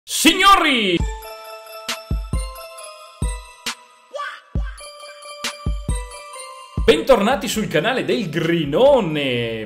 Signori! Bentornati sul canale del Grinone.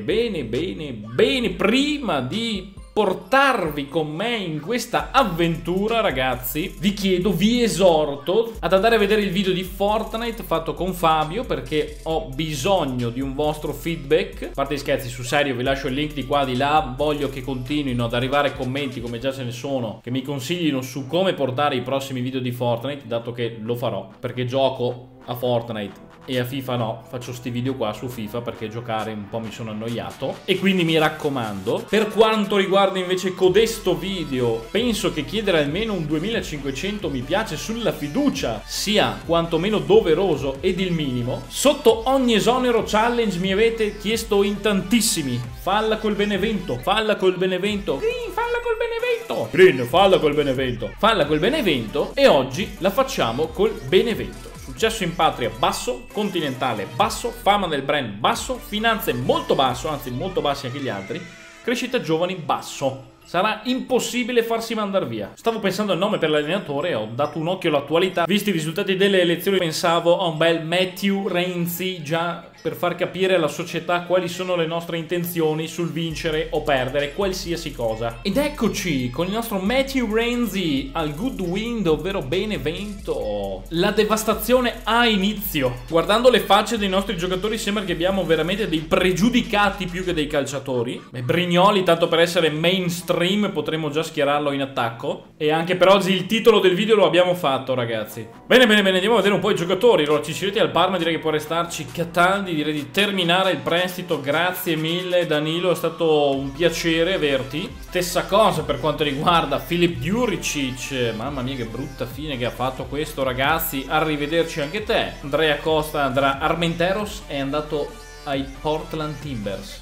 Bene, prima di portarvi con me in questa avventura, ragazzi, vi esorto ad andare a vedere il video di Fortnite fatto con Fabio, perché ho bisogno di un vostro feedback. A parte gli scherzi, sul serio, vi lascio il link di qua di là. Voglio che continuino ad arrivare commenti, come già ce ne sono, che mi consiglino su come portare i prossimi video di Fortnite, dato che lo farò, perché gioco a Fortnite e a FIFA no, faccio sti video qua su FIFA perché giocare un po' mi sono annoiato. E quindi mi raccomando, per quanto riguarda invece codesto video, penso che chiedere almeno un 2500 mi piace sulla fiducia sia quantomeno doveroso ed il minimo. Sotto ogni esonero challenge mi avete chiesto in tantissimi: falla col Benevento, falla col Benevento, Green, falla col Benevento, Green, falla col Benevento, falla col Benevento. E oggi la facciamo col Benevento. Successo in patria basso, continentale basso, fama del brand basso, finanze molto basso, anzi molto bassi anche gli altri, crescita giovani basso. Sarà impossibile farsi mandare via. Stavo pensando al nome per l'allenatore, ho dato un occhio all'attualità. Visti i risultati delle elezioni, pensavo a un bel Matthew Renzi, già per far capire alla società quali sono le nostre intenzioni sul vincere o perdere qualsiasi cosa. Ed eccoci con il nostro Matthew Renzi al Goodwind, ovvero Benevento. La devastazione ha inizio. Guardando le facce dei nostri giocatori sembra che abbiamo veramente dei pregiudicati più che dei calciatori. Brignoli, tanto per essere mainstream, potremmo già schierarlo in attacco. E anche per oggi il titolo del video lo abbiamo fatto, ragazzi. Bene, andiamo a vedere un po' i giocatori. Allora, Cicciretti al Parma, direi che può restarci. Cataldi, direi di terminare il prestito. Grazie mille Danilo, è stato un piacere averti. Stessa cosa per quanto riguarda Filip Juricic. Mamma mia che brutta fine che ha fatto questo, ragazzi. Arrivederci anche te. Andrea Costa andrà. Armenteros è andato ai Portland Timbers.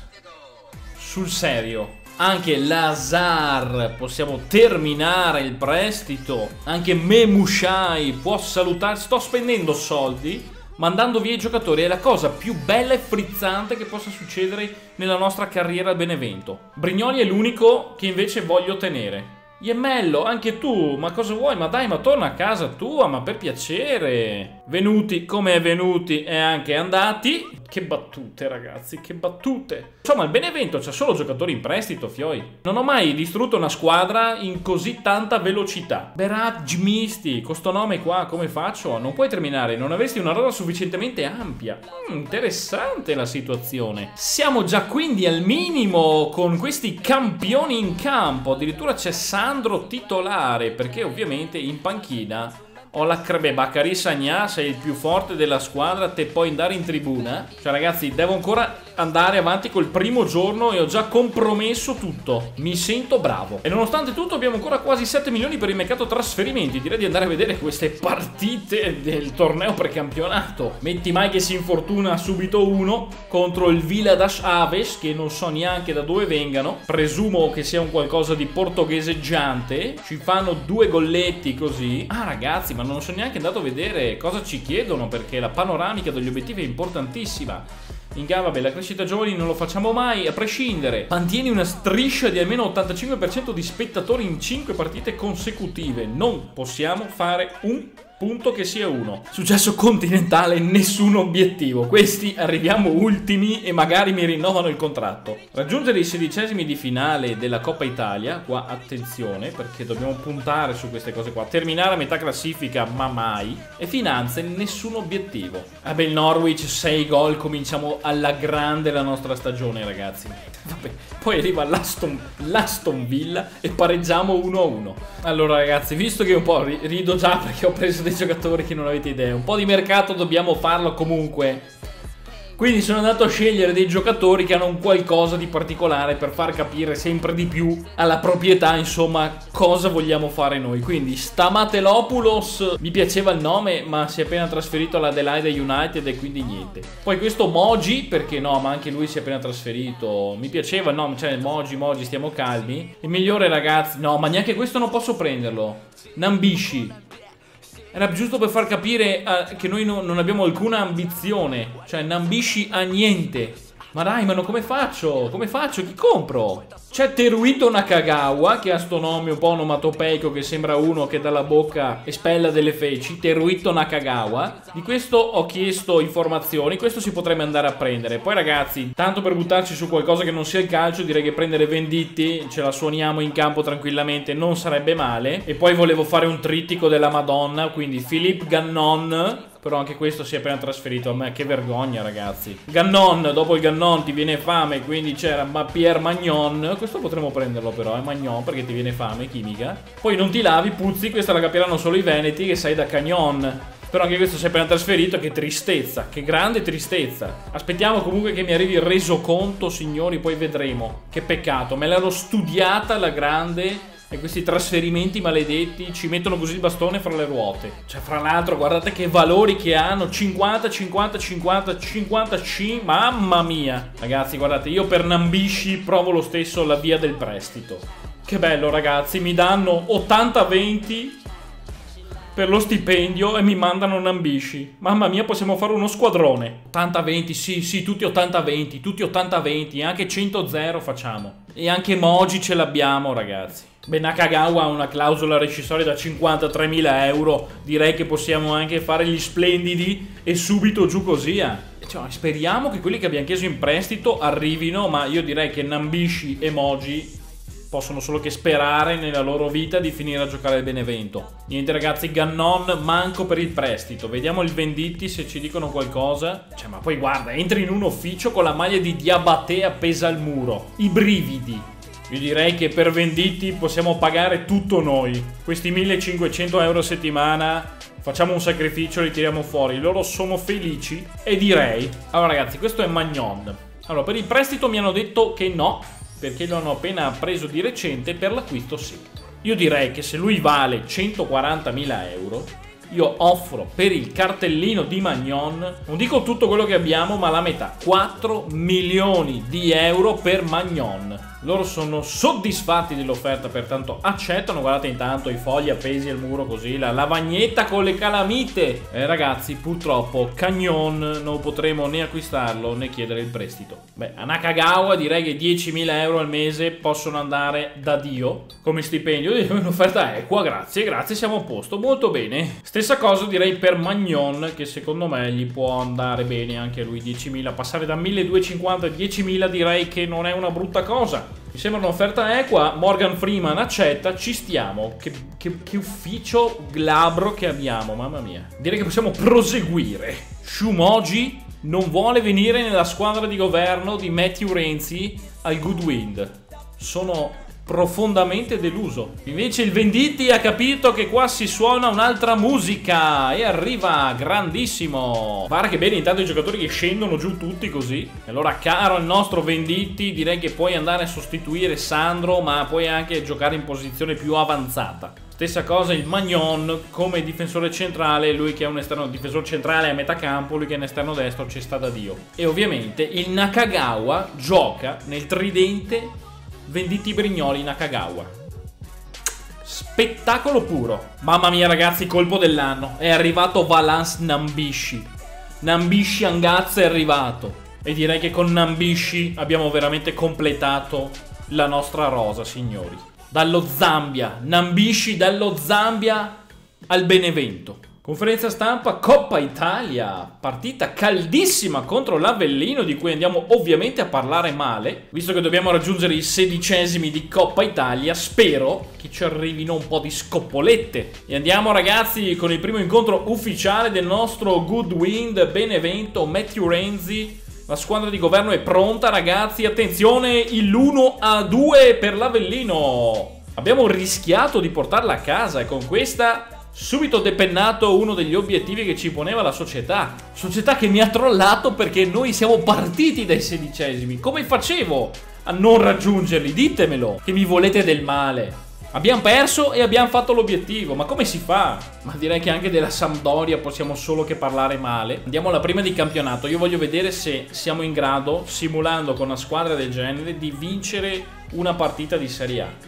Sul serio, anche Lazar possiamo terminare il prestito. Anche Memushai può salutare. Sto spendendo soldi mandando via i giocatori, è la cosa più bella e frizzante che possa succedere nella nostra carriera a Benevento. Brignoli è l'unico che invece voglio tenere. Iemello, anche tu, ma cosa vuoi? Ma dai, ma torna a casa tua, ma per piacere. Venuti come venuti e anche andati. Che battute, ragazzi, che battute. Insomma, il Benevento c'ha solo giocatori in prestito, fioi. Non ho mai distrutto una squadra in così tanta velocità. Berat, Misti, con sto nome qua, come faccio? Non puoi terminare, non avresti una rosa sufficientemente ampia. Interessante la situazione. Siamo già quindi al minimo con questi campioni in campo. Addirittura c'è Sandro titolare, perché ovviamente in panchina ho la Bacari Sagna, sei il più forte della squadra, te puoi andare in tribuna. Cioè, ragazzi, devo ancora andare avanti col primo giorno e ho già compromesso tutto. Mi sento bravo. E nonostante tutto abbiamo ancora quasi 7 milioni per il mercato trasferimenti. Direi di andare a vedere queste partite del torneo precampionato. Metti mai che si infortuna subito uno contro il Vila das Aves, che non so neanche da dove vengano. Presumo che sia un qualcosa di portogheseggiante. Ci fanno 2 golletti così. Ah, ragazzi, ma non sono neanche andato a vedere cosa ci chiedono, perché la panoramica degli obiettivi è importantissima. Vabbè, la crescita giovani non lo facciamo mai, a prescindere. Mantieni una striscia di almeno 85% di spettatori in 5 partite consecutive. Non possiamo fare un punto che sia uno. Successo continentale, nessun obiettivo. Questi arriviamo ultimi e magari mi rinnovano il contratto. Raggiungere i 16esimi di finale della Coppa Italia. Qua attenzione, perché dobbiamo puntare su queste cose qua. Terminare a metà classifica, ma mai. E finanze, nessun obiettivo. Vabbè, il Norwich 6 gol, cominciamo alla grande la nostra stagione, ragazzi. Vabbè, poi arriva l'Aston Villa e pareggiamo 1-1. Allora, ragazzi, visto che un po' rido già perché ho preso dei giocatori che non avete idea, un po' di mercato dobbiamo farlo comunque. Quindi sono andato a scegliere dei giocatori che hanno un qualcosa di particolare per far capire sempre di più alla proprietà, insomma, cosa vogliamo fare noi. Quindi Stamatelopoulos, mi piaceva il nome, ma si è appena trasferito all'Adelaide United e quindi niente. Poi questo Moji, perché no, ma anche lui si è appena trasferito. Mi piaceva il nome, cioè Moji, stiamo calmi. Il migliore, ragazzi, no, ma neanche questo non posso prenderlo. Nambishi. Era giusto per far capire che noi non abbiamo alcuna ambizione. Cioè, Nambishi a niente. Ma dai, ma come faccio? Come faccio? Chi compro? C'è Teruito Nakagawa, che ha sto nome un po' onomatopeico, che sembra uno che dalla bocca espella delle feci. Teruito Nakagawa. Di questo ho chiesto informazioni, questo si potrebbe andare a prendere. Poi ragazzi, tanto per buttarci su qualcosa che non sia il calcio, direi che prendere Venditti, ce la suoniamo in campo tranquillamente, non sarebbe male. E poi volevo fare un trittico della Madonna, quindi Philippe Gannon. Però anche questo si è appena trasferito a me, che vergogna ragazzi. Gannon, dopo il Gannon ti viene fame, quindi c'era Pierre Magnon. Questo potremmo prenderlo però, Magnon, perché ti viene fame, chimica. Poi non ti lavi, puzzi, questa la capiranno solo i veneti che sai da Cagnon. Però anche questo si è appena trasferito, che tristezza, che grande tristezza. Aspettiamo comunque che mi arrivi il resoconto, signori, poi vedremo. Che peccato, me l'ero studiata alla grande. E questi trasferimenti maledetti ci mettono così il bastone fra le ruote. Cioè, fra l'altro, guardate che valori che hanno. 50, 50, 50, 55. Mamma mia. Ragazzi, guardate, io per Nambishi provo lo stesso la via del prestito. Che bello, ragazzi. Mi danno 80-20 per lo stipendio e mi mandano Nambishi. Mamma mia, possiamo fare uno squadrone. 80-20, sì, tutti 80-20. Tutti 80-20. Anche 100-0 facciamo. E anche Moji ce l'abbiamo, ragazzi. Beh, Nakagawa ha una clausola rescissoria da 53.000 euro. Direi che possiamo anche fare gli splendidi e subito giù così. Cioè, speriamo che quelli che abbiamo chiesto in prestito arrivino, ma io direi che Nambishi e Moji possono solo che sperare nella loro vita di finire a giocare al Benevento. Niente ragazzi, Gannon manco per il prestito. Vediamo il Venditti se ci dicono qualcosa. Cioè, ma poi guarda, entri in un ufficio con la maglia di Diabate appesa al muro. I brividi. Io direi che per Venditti possiamo pagare tutto noi. Questi 1.500 euro a settimana, facciamo un sacrificio, li tiriamo fuori. Loro sono felici e direi... Allora ragazzi, questo è Magnon. Allora, per il prestito mi hanno detto che no, perché lo hanno appena preso di recente, per l'acquisto sì. Io direi che se lui vale 140.000 euro, io offro per il cartellino di Magnon, non dico tutto quello che abbiamo, ma la metà, 4 milioni di euro per Magnon. Loro sono soddisfatti dell'offerta, pertanto accettano. Guardate intanto i fogli appesi al muro così, la lavagnetta con le calamite. Ragazzi, purtroppo Cagnon non potremo né acquistarlo né chiedere il prestito. Beh, a Nakagawa direi che 10.000 euro al mese possono andare da Dio come stipendio. Un'offerta equa, grazie, siamo a posto, molto bene. Stessa cosa direi per Magnon, che secondo me gli può andare bene anche a lui. 10.000, passare da 1.250 a 10.000 direi che non è una brutta cosa. Mi sembra un'offerta equa. Morgan Freeman accetta, ci stiamo. Che ufficio glabro che abbiamo, mamma mia. Direi che possiamo proseguire. Shumoji non vuole venire nella squadra di governo di Matteo Renzi al Goodwind. Sono profondamente deluso. Invece il Venditti ha capito che qua si suona un'altra musica e arriva grandissimo. Guarda che bene intanto i giocatori che scendono giù tutti così. E allora caro il nostro Venditti, direi che puoi andare a sostituire Sandro, ma puoi anche giocare in posizione più avanzata. Stessa cosa il Magnon come difensore centrale, lui che è un esterno difensore centrale a metà campo, lui che è un esterno destro ci sta da Dio. E ovviamente il Nakagawa gioca nel tridente Venditti Brignoli Nakagawa. Spettacolo puro. Mamma mia ragazzi, colpo dell'anno. È arrivato Valance Nambishi. Nambishi Angazza è arrivato. E direi che con Nambishi abbiamo veramente completato la nostra rosa, signori. Dallo Zambia. Nambishi dallo Zambia al Benevento. Conferenza stampa Coppa Italia, partita caldissima contro l'Avellino, di cui andiamo ovviamente a parlare male, visto che dobbiamo raggiungere i 16esimi di Coppa Italia. Spero che ci arrivino un po' di scoppolette. E andiamo ragazzi con il primo incontro ufficiale del nostro Goodwind Benevento. Matteo Renzi, la squadra di governo è pronta ragazzi, attenzione, l'1-2 per l'Avellino. Abbiamo rischiato di portarla a casa e con questa... subito depennato uno degli obiettivi che ci poneva la società. Società che mi ha trollato perché noi siamo partiti dai 16esimi. Come facevo a non raggiungerli? Ditemelo, che mi volete del male. Abbiamo perso e abbiamo fatto l'obiettivo. Ma come si fa? Ma direi che anche della Sampdoria possiamo solo che parlare male. Andiamo alla prima di campionato. Io voglio vedere se siamo in grado, simulando con una squadra del genere, di vincere una partita di Serie A.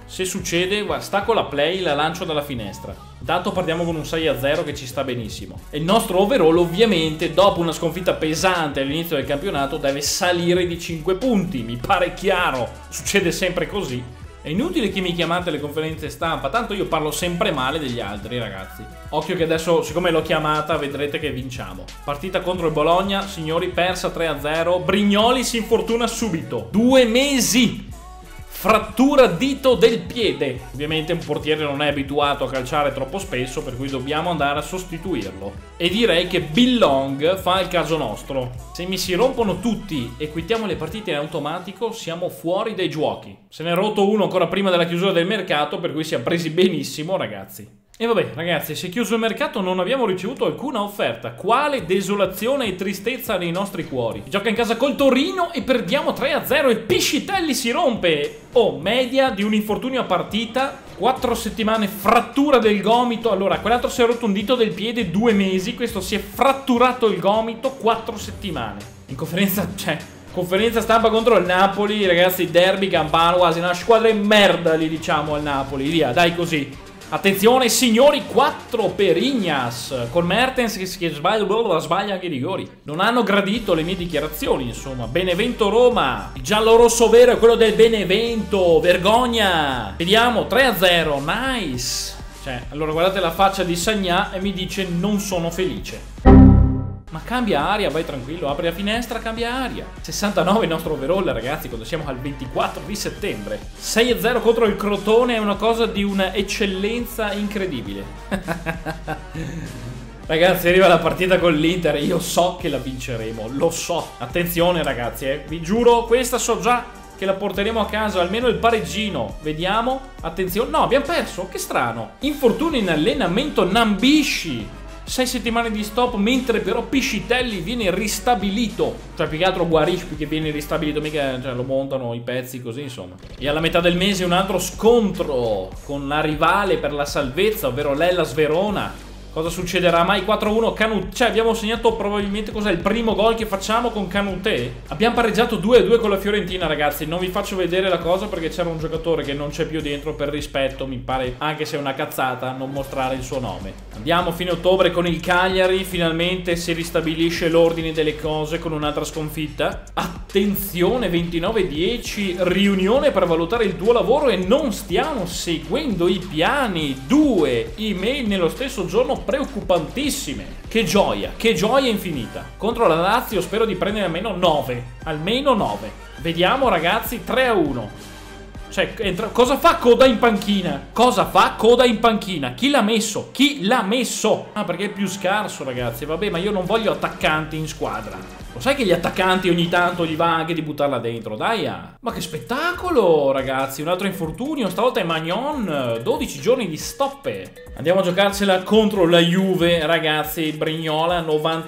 Se succede, stacco la play, la lancio dalla finestra. Intanto partiamo con un 6-0 che ci sta benissimo. E il nostro overall ovviamente, dopo una sconfitta pesante all'inizio del campionato, deve salire di 5 punti. Mi pare chiaro, succede sempre così. È inutile che mi chiamate alle conferenze stampa, tanto io parlo sempre male degli altri, ragazzi. Occhio che adesso, siccome l'ho chiamata, vedrete che vinciamo. Partita contro il Bologna, signori, persa 3-0. Brignoli si infortuna subito. 2 mesi! Frattura dito del piede. Ovviamente un portiere non è abituato a calciare troppo spesso, per cui dobbiamo andare a sostituirlo. E direi che Bill Long fa il caso nostro. Se mi si rompono tutti e quittiamo le partite in automatico, siamo fuori dai giochi. Se ne è rotto uno ancora prima della chiusura del mercato, per cui siamo presi benissimo, ragazzi. E vabbè, ragazzi, si è chiuso il mercato, non abbiamo ricevuto alcuna offerta. Quale desolazione e tristezza nei nostri cuori. Gioca in casa col Torino e perdiamo 3-0 e Piscitelli si rompe. Oh, media di un infortunio a partita, 4 settimane, frattura del gomito. Allora, quell'altro si è rotto un dito del piede, 2 mesi. Questo si è fratturato il gomito, 4 settimane. In conferenza, conferenza stampa contro il Napoli, ragazzi, derby campano, quasi una squadra in merda, li diciamo al Napoli. Via, dai così. Attenzione signori, 4 per Ignas, con Mertens che sbaglia anche i rigori. Non hanno gradito le mie dichiarazioni, insomma. Benevento Roma, il giallo rosso vero è quello del Benevento, vergogna. Vediamo, 3-0, nice. Allora guardate la faccia di Sagna e mi dice non sono felice. Ma cambia aria, vai tranquillo, apri la finestra, cambia aria. 69 il nostro overall, ragazzi, quando siamo al 24 di settembre. 6-0 contro il Crotone è una cosa di una eccellenza incredibile. Ragazzi, arriva la partita con l'Inter e io so che la vinceremo, lo so. Attenzione ragazzi, vi giuro, questa so già che la porteremo a casa, almeno il pareggino. Vediamo, attenzione, no, abbiamo perso, che strano. Infortunio in allenamento, Nambisci. 6 settimane di stop, mentre però Piscitelli viene ristabilito. Cioè più che altro Guarispi che viene ristabilito, mica lo montano i pezzi così, insomma. E alla metà del mese un altro scontro con la rivale per la salvezza, ovvero l'Hellas Verona. Cosa succederà mai? 4-1 Canute. Cioè abbiamo segnato probabilmente cos'è il primo gol che facciamo con Canute. Abbiamo pareggiato 2-2 con la Fiorentina, ragazzi. Non vi faccio vedere la cosa perché c'era un giocatore che non c'è più dentro, per rispetto, mi pare, anche se è una cazzata, non mostrare il suo nome. Andiamo fine ottobre con il Cagliari. Finalmente si ristabilisce l'ordine delle cose con un'altra sconfitta. Attenzione, 29-10, riunione per valutare il tuo lavoro e non stiamo seguendo i piani. 2 email nello stesso giorno preoccupantissime. Che gioia infinita. Contro la Lazio spero di prendere almeno 9. Almeno 9. Vediamo ragazzi, 3-1. Cioè, cosa fa Coda in panchina? Cosa fa Coda in panchina? Chi l'ha messo? Chi l'ha messo? Ah, perché è più scarso ragazzi. Vabbè, ma io non voglio attaccanti in squadra. Lo sai che gli attaccanti ogni tanto gli va anche di buttarla dentro, dai. Ma che spettacolo, ragazzi. Un altro infortunio, stavolta è Magnon. 12 giorni di stoppe. Andiamo a giocarcela contro la Juve, ragazzi. Brignola,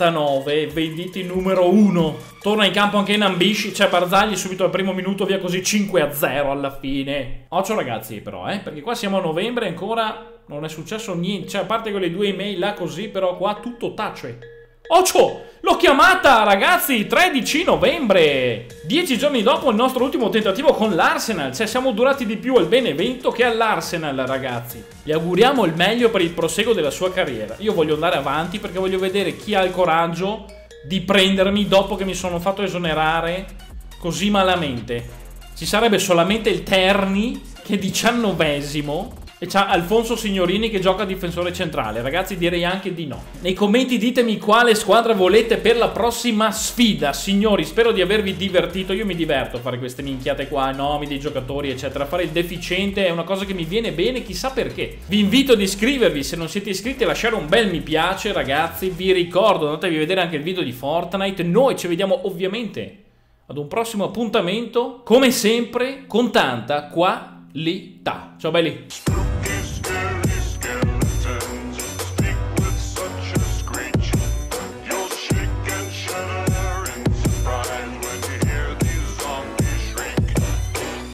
99, venditi numero 1. Torna in campo anche Nambisci. C'è Barzagli subito al primo minuto, via così 5-0 alla fine. Occhio ragazzi però, perché qua siamo a novembre e ancora non è successo niente. Cioè, a parte quelle 2 email là così, però qua tutto tace. Occhio! L'ho chiamata, ragazzi, 13 novembre. 10 giorni dopo il nostro ultimo tentativo con l'Arsenal. Cioè, siamo durati di più al Benevento che all'Arsenal, ragazzi. Gli auguriamo il meglio per il proseguo della sua carriera. Io voglio andare avanti perché voglio vedere chi ha il coraggio di prendermi dopo che mi sono fatto esonerare così malamente. Ci sarebbe solamente il Terni, che è 19esimo. E c'ha Alfonso Signorini che gioca difensore centrale. Ragazzi, direi anche di no. Nei commenti ditemi quale squadra volete per la prossima sfida. Signori, spero di avervi divertito. Io mi diverto a fare queste minchiate qua, nomi dei giocatori eccetera. Fare il deficiente è una cosa che mi viene bene, chissà perché. Vi invito ad iscrivervi se non siete iscritti, a lasciare un bel mi piace, ragazzi. Vi ricordo, andatevi a vedere anche il video di Fortnite. Noi ci vediamo ovviamente ad un prossimo appuntamento, come sempre, con tanta qualità. Ciao belli.